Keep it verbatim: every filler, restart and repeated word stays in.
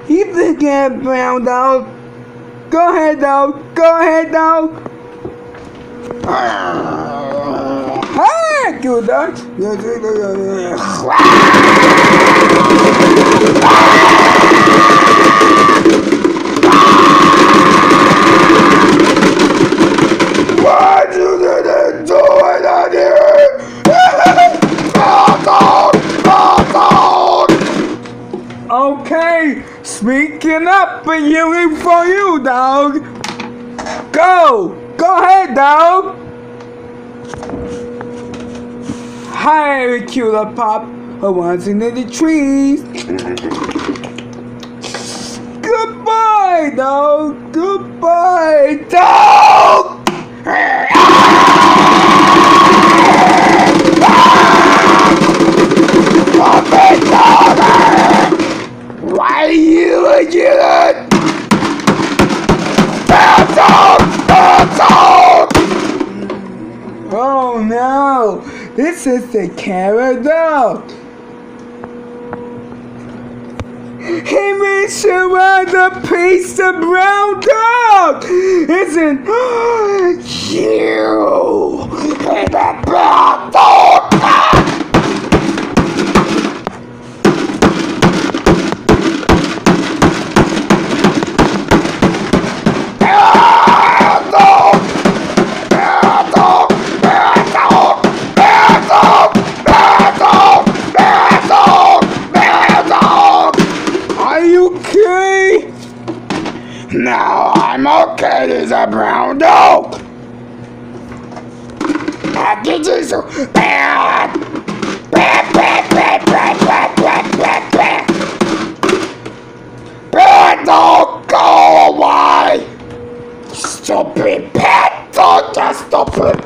You think you're a brown dog? Go ahead, dog. Go ahead, dog. Hey, cute dog. What you didn't do it out here? Brown dog, brown dog. Okay, speaking up and yelling for you, dog. Go, go ahead, dog. Hi, cute pop. I was in the trees. Goodbye, dog. Goodbye, dog. Why you again? Bad dog! Bad dog! Oh no! This is the carrot dog! He makes you want a piece of brown dog! Isn't you? Hey, the brown dog! Now I'm okay, there's a brown dog. I get you so bad. Bad, bad, bad, bad, bad, bad, bad, bad. Bad dog, go away. Stupid pet dog, just stupid